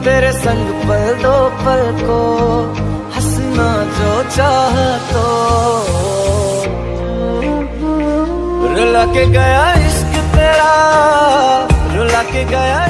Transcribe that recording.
तेरे संग पल दो पल को, हंसना जो चाह तो। रुला के गया इश्क तेरा, रुला के गया